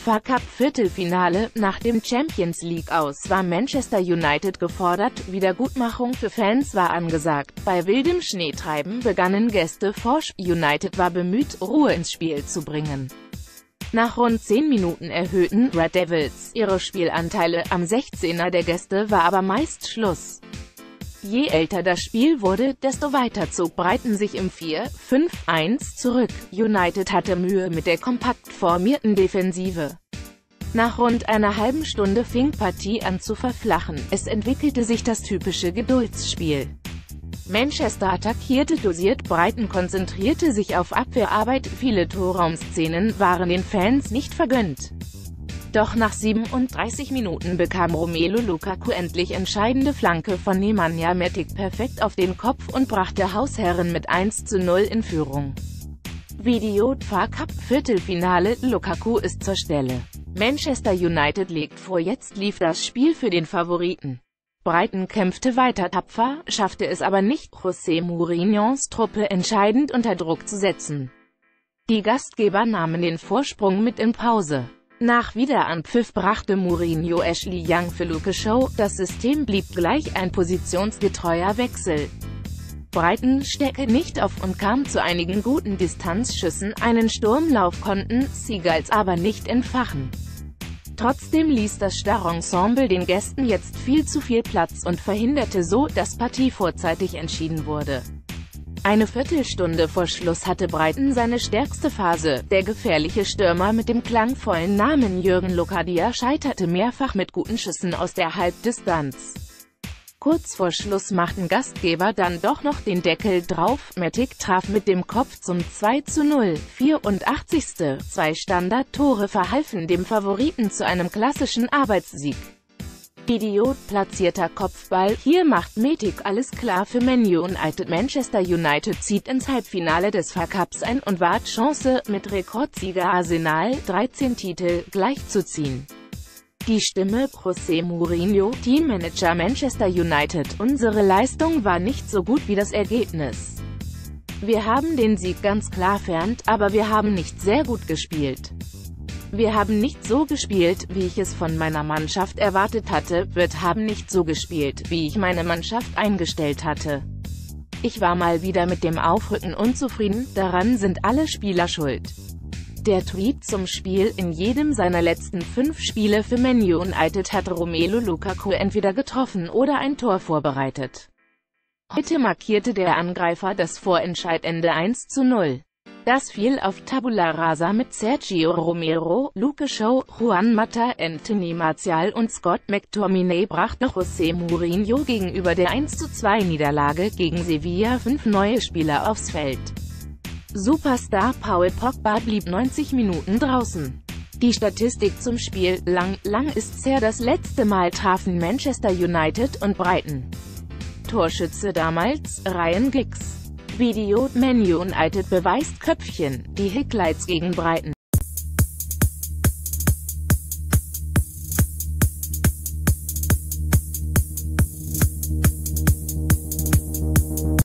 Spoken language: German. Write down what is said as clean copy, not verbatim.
FA Cup Viertelfinale. Nach dem Champions League Aus war Manchester United gefordert, Wiedergutmachung für Fans war angesagt. Bei wildem Schneetreiben begannen Gäste forsch. United war bemüht, Ruhe ins Spiel zu bringen. Nach rund 10 Minuten erhöhten Red Devils ihre Spielanteile, am 16er der Gäste war aber meist Schluss. Je älter das Spiel wurde, desto weiter zog Brighton sich im 4-5-1 zurück. United hatte Mühe mit der kompakt formierten Defensive. Nach rund einer halben Stunde fing Partie an zu verflachen. Es entwickelte sich das typische Geduldsspiel. Manchester attackierte dosiert, Brighton konzentrierte sich auf Abwehrarbeit, viele Torraumszenen waren den Fans nicht vergönnt. Doch nach 37 Minuten bekam Romelu Lukaku endlich entscheidende Flanke von Nemanja Matic perfekt auf den Kopf und brachte Hausherren mit 1:0 in Führung. Video: FA Cup Viertelfinale, Lukaku ist zur Stelle. Manchester United legt vor, jetzt lief das Spiel für den Favoriten. Brighton kämpfte weiter tapfer, schaffte es aber nicht, José Mourinhos Truppe entscheidend unter Druck zu setzen. Die Gastgeber nahmen den Vorsprung mit in Pause. Nach Wiederanpfiff brachte Mourinho Ashley Young für Luke Shaw, das System blieb gleich, ein positionsgetreuer Wechsel. Brighton steckte nicht auf und kam zu einigen guten Distanzschüssen, einen Sturmlauf konnten Seagulls aber nicht entfachen. Trotzdem ließ das Star-Ensemble den Gästen jetzt viel zu viel Platz und verhinderte so, dass Partie vorzeitig entschieden wurde. Eine Viertelstunde vor Schluss hatte Brighton seine stärkste Phase. Der gefährliche Stürmer mit dem klangvollen Namen Jürgen Locadia scheiterte mehrfach mit guten Schüssen aus der Halbdistanz. Kurz vor Schluss machten Gastgeber dann doch noch den Deckel drauf. Matic traf mit dem Kopf zum 2:0. 84. Zwei Standardtore verhalfen dem Favoriten zu einem klassischen Arbeitssieg. Video: platzierter Kopfball, hier macht Matic alles klar für Man United. Manchester United zieht ins Halbfinale des FA Cups ein und wahrt Chance, mit Rekordsieger Arsenal 13 Titel gleichzuziehen. Die Stimme: José Mourinho, Teammanager Manchester United. Unsere Leistung war nicht so gut wie das Ergebnis. Wir haben den Sieg ganz klar verdient, aber wir haben nicht sehr gut gespielt. Wir haben nicht so gespielt, wie ich es von meiner Mannschaft erwartet hatte, wir haben nicht so gespielt, wie ich meine Mannschaft eingestellt hatte. Ich war mal wieder mit dem Aufrücken unzufrieden, daran sind alle Spieler schuld. Der Tweet zum Spiel: in jedem seiner letzten 5 Spiele für Man United hat Romelu Lukaku entweder getroffen oder ein Tor vorbereitet. Heute markierte der Angreifer das Vorentscheidende 1:0. Das fiel auf Tabula Rasa mit Sergio Romero, Luke Shaw, Juan Mata, Anthony Martial und Scott McTominay brachte José Mourinho gegenüber der 1:2-Niederlage gegen Sevilla 5 neue Spieler aufs Feld. Superstar Paul Pogba blieb 90 Minuten draußen. Die Statistik zum Spiel: lang ist's her, das letzte Mal trafen Manchester United und Brighton. Torschütze damals: Ryan Giggs. Video: Man United beweist Köpfchen, die Highlights gegen Brighton.